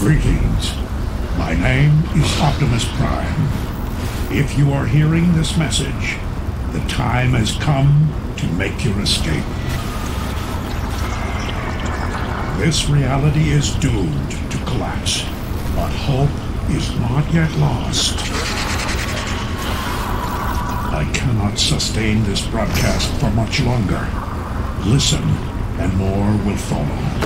Greetings. My name is Optimus Prime. If you are hearing this message, the time has come to make your escape. This reality is doomed to collapse, but hope is not yet lost. I cannot sustain this broadcast for much longer. Listen, and more will follow.